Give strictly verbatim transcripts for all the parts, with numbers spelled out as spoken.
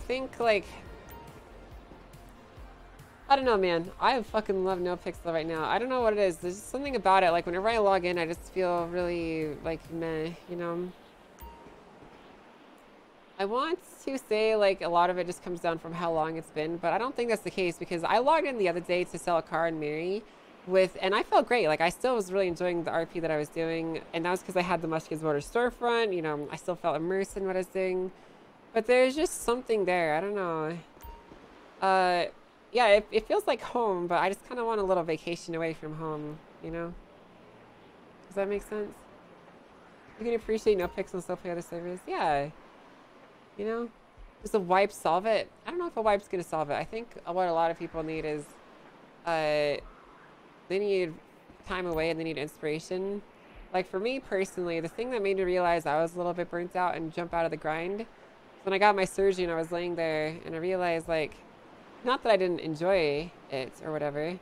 think, like, I don't know, man. I fucking love NoPixel right now. I don't know what it is. There's just something about it. Like, whenever I log in, I just feel really, like, meh, you know? I want to say, like, a lot of it just comes down from how long it's been, but I don't think that's the case because I logged in the other day to sell a car in Mary with, and I felt great. Like, I still was really enjoying the R P that I was doing, and that was because I had the Muskets Motor storefront. You know, I still felt immersed in what I was doing, but there's just something there. I don't know. Uh, yeah, it, it feels like home, but I just kind of want a little vacation away from home, you know? Does that make sense? You can appreciate NoPixel and still play other servers? Yeah. You know? Does a wipe solve it? I don't know if a wipe's gonna solve it. I think what a lot of people need is, uh, they need time away and they need inspiration. Like for me personally, the thing that made me realize I was a little bit burnt out and jump out of the grind, when I got my surgery and I was laying there and I realized, like, not that I didn't enjoy it or whatever,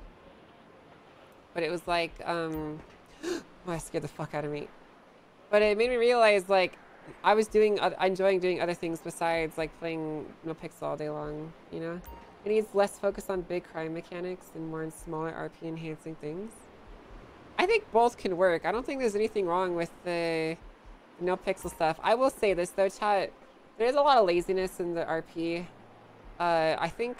but it was like, um, oh, that scared the fuck out of me. But it made me realize, like, I was doing, uh, enjoying doing other things besides, like, playing NoPixel all day long, you know? It needs less focus on big crime mechanics and more on smaller R P enhancing things. I think both can work. I don't think there's anything wrong with the NoPixel stuff. I will say this, though, chat. There's a lot of laziness in the R P. Uh, I think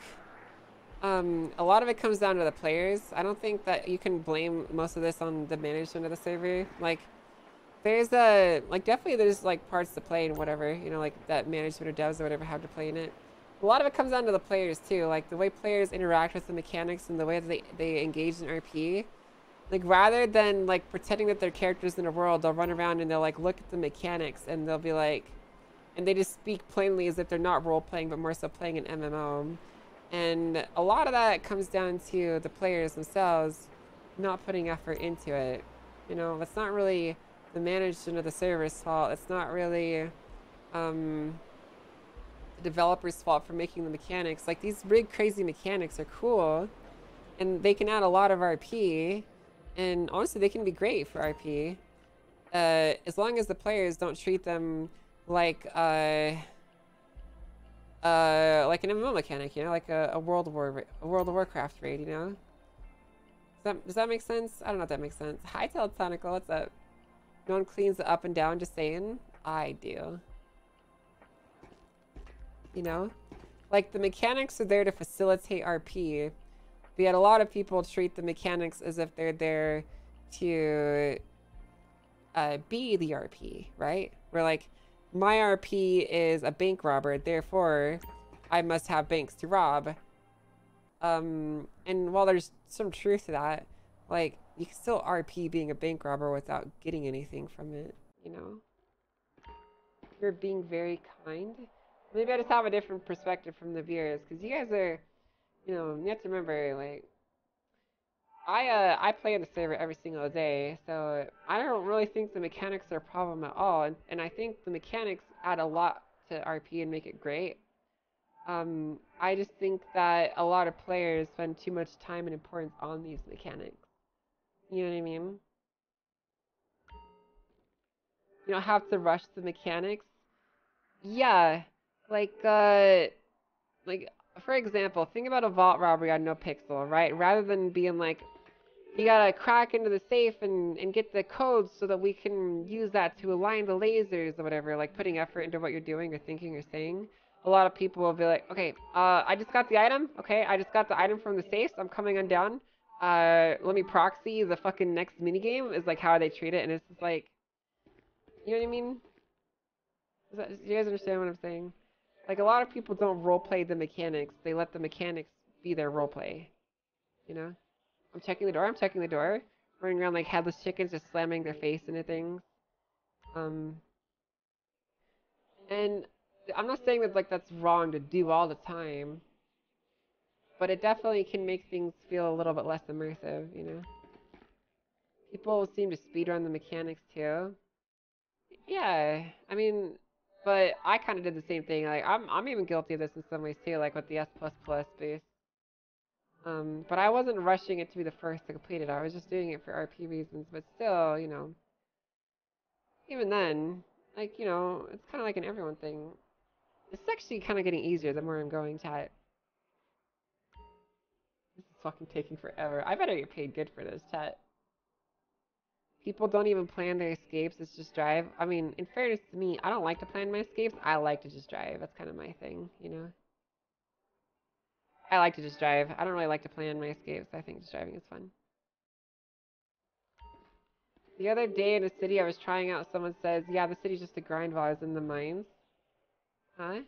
um, a lot of it comes down to the players. I don't think that you can blame most of this on the management of the server. Like, there's a, like, definitely there's, like, parts to play and whatever, you know, like, that management or devs or whatever have to play in it. A lot of it comes down to the players, too. Like, the way players interact with the mechanics and the way that they, they engage in R P. Like, rather than, like, pretending that they're characters in a world, they'll run around and they'll, like, look at the mechanics and they'll be like, and they just speak plainly as if they're not role-playing, but more so playing an M M O. And a lot of that comes down to the players themselves not putting effort into it. You know, that's not really the management of the server's fault. It's not really um, the developer's fault for making the mechanics. Like, these big, crazy mechanics are cool, and they can add a lot of R P, and honestly, they can be great for R P, uh, as long as the players don't treat them like uh uh like an M M O mechanic, you know, like a, a World War a World of Warcraft raid, you know. Does that, does that make sense? I don't know if that makes sense. Hi, Teletonical, what's up? No one cleans it up and down, just saying. I do. You know, like the mechanics are there to facilitate R P, but yet a lot of people treat the mechanics as if they're there to uh, be the R P, right? We're like, my R P is a bank robber, therefore I must have banks to rob. Um, and while there's some truth to that, like, you can still R P being a bank robber without getting anything from it, you know? You're being very kind. Maybe I just have a different perspective from the viewers, because you guys are, you know, you have to remember, like, I uh I play in the server every single day, so I don't really think the mechanics are a problem at all, and, and I think the mechanics add a lot to R P and make it great. Um, I just think that a lot of players spend too much time and importance on these mechanics. You know what I mean? You don't have to rush the mechanics. Yeah, like uh, like for example, think about a vault robbery on NoPixel, right? Rather than being like, you gotta crack into the safe and, and get the codes so that we can use that to align the lasers or whatever, like putting effort into what you're doing or thinking or saying. A lot of people will be like, okay, uh, I just got the item. Okay, I just got the item from the safe. So I'm coming on down. Uh, let me proxy the fucking next minigame is like how they treat it. And it's just like, you know what I mean? Is that, do you guys understand what I'm saying? Like, a lot of people don't roleplay the mechanics. They let the mechanics be their roleplay, you know? I'm checking the door. I'm checking the door. Running around like headless chickens, just slamming their face into things. Um, and I'm not saying that like that's wrong to do all the time, but it definitely can make things feel a little bit less immersive, you know. People seem to speedrun the mechanics too. Yeah, I mean, but I kind of did the same thing. Like I'm, I'm even guilty of this in some ways too, like with the S plus plus base. Um, but I wasn't rushing it to be the first to complete it. I was just doing it for R P reasons. But still, you know, even then, like, you know, it's kind of like an everyone thing. This is actually kind of getting easier the more I'm going, chat. This is fucking taking forever. I better get paid good for this, chat. People don't even plan their escapes, it's just drive. I mean, in fairness to me, I don't like to plan my escapes. I like to just drive. That's kind of my thing, you know? I like to just drive. I don't really like to plan my escapes. I think just driving is fun. The other day in a city I was trying out, someone says, yeah, the city's just a grind while I was in the mines. Huh?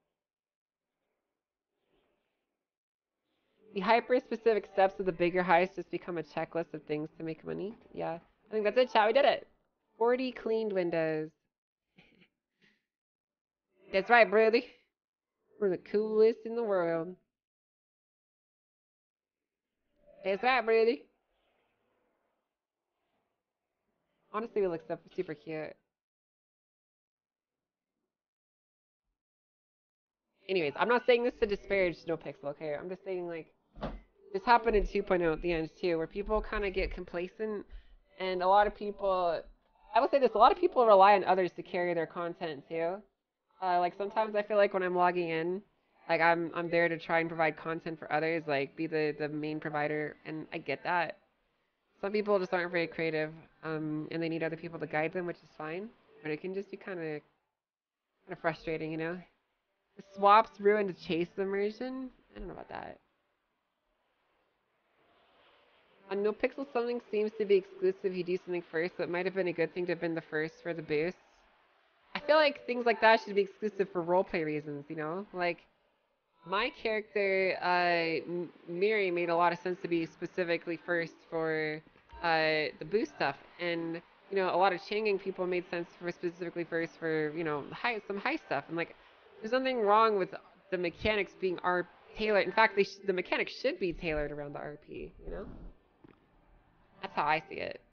The hyper-specific steps of the bigger heist just become a checklist of things to make money. Yeah. I think that's it, chat. We did it. forty cleaned windows. That's right, brother. We're the coolest in the world. That's right, brother. Honestly, we look super cute. Anyways, I'm not saying this to disparage NoPixel, okay? I'm just saying, like, this happened in two point oh at the end, too, where people kind of get complacent, and a lot of people, I will say this, a lot of people rely on others to carry their content, too. Uh, like, sometimes I feel like when I'm logging in, like, I'm I'm there to try and provide content for others, like, be the, the main provider, and I get that. Some people just aren't very creative, um, and they need other people to guide them, which is fine, but it can just be kind of kind of frustrating, you know? The swaps ruined the chase immersion? I don't know about that. On NoPixel, something seems to be exclusive. You do something first, so it might have been a good thing to have been the first for the boost. I feel like things like that should be exclusive for roleplay reasons, you know? Like, my character, uh, Miri, made a lot of sense to be specifically first for uh, the boost stuff. And, you know, a lot of Changing people made sense for specifically first for, you know, high, some high stuff. And, like, there's nothing wrong with the mechanics being R tailored. In fact, they sh- the mechanics should be tailored around the R P, you know? That's how I see it.